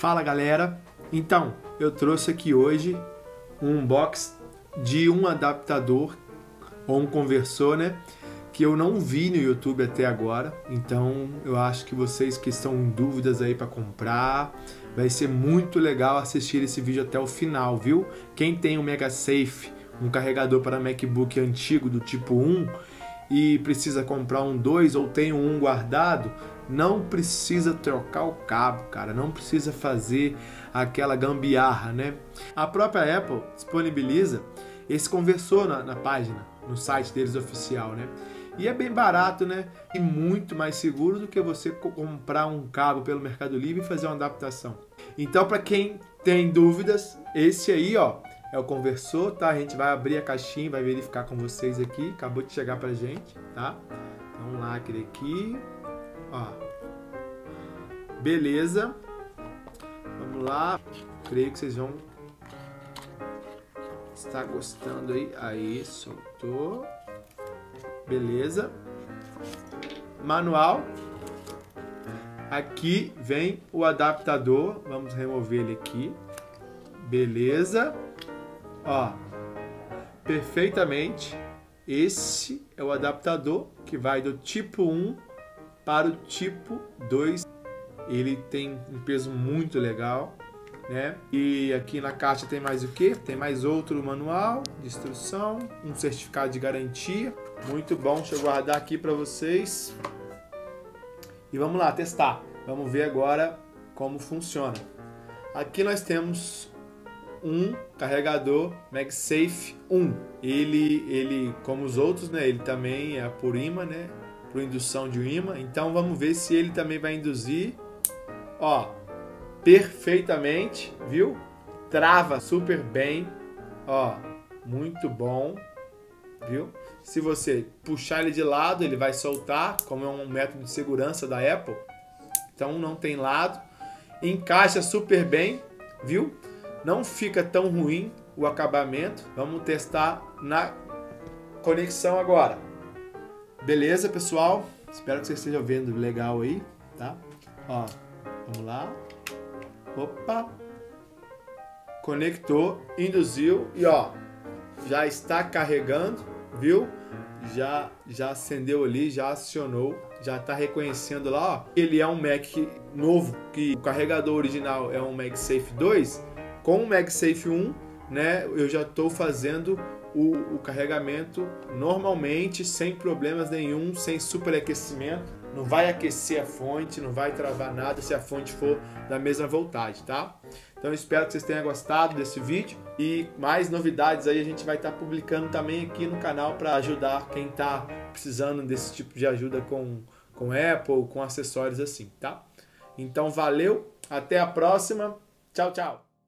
Fala galera, então eu trouxe aqui hoje um unboxing de um adaptador ou um conversor, né, que eu não vi no YouTube até agora. Então eu acho que vocês que estão em dúvidas aí para comprar, vai ser muito legal assistir esse vídeo até o final, viu? Quem tem um MagSafe, um carregador para MacBook antigo do tipo 1 e precisa comprar um 2 ou tem um guardado, não precisa trocar o cabo, cara, não precisa fazer aquela gambiarra, né? A própria Apple disponibiliza esse conversor na página, no site deles oficial, né? E é bem barato, né? E muito mais seguro do que você comprar um cabo pelo Mercado Livre e fazer uma adaptação. Então, para quem tem dúvidas, esse aí, ó, é o conversor, tá? A gente vai abrir a caixinha, vai verificar com vocês aqui. Acabou de chegar pra gente, tá? Então, vamos lá, aquele aqui. Ó. Beleza. Vamos lá. Creio que vocês vão estar gostando aí. Aí, soltou. Beleza. Manual. Aqui vem o adaptador. Vamos remover ele aqui. Beleza. Ó, perfeitamente, esse é o adaptador que vai do tipo 1 para o tipo 2. Ele tem um peso muito legal, né? E aqui na caixa tem mais o que? Tem mais outro manual de instrução, um certificado de garantia. Muito bom, deixa eu guardar aqui para vocês. E vamos lá, testar. Vamos ver agora como funciona. Aqui nós temos um carregador MagSafe 1. Ele, como os outros, né, ele também é por imã, né, por indução de imã. Então vamos ver se ele também vai induzir. Ó, perfeitamente, viu? Trava super bem. Ó, muito bom, viu? Se você puxar ele de lado, ele vai soltar, como é um método de segurança da Apple. Então não tem lado. Encaixa super bem, viu? Não fica tão ruim o acabamento. Vamos testar na conexão agora. Beleza, pessoal? Espero que vocês estejam vendo legal aí, tá? Ó, vamos lá. Opa! Conectou, induziu e ó, já está carregando, viu? Já acendeu ali, já acionou, já está reconhecendo lá, ó. Ele é um Mac novo, que o carregador original é um MagSafe 2. Com o MagSafe 1, né, eu já estou fazendo o carregamento normalmente, sem problemas nenhum, sem superaquecimento. Não vai aquecer a fonte, não vai travar nada se a fonte for da mesma voltagem, tá? Então eu espero que vocês tenham gostado desse vídeo e mais novidades aí a gente vai estar publicando também aqui no canal para ajudar quem está precisando desse tipo de ajuda com Apple, com acessórios assim, tá? Então valeu, até a próxima, tchau, tchau!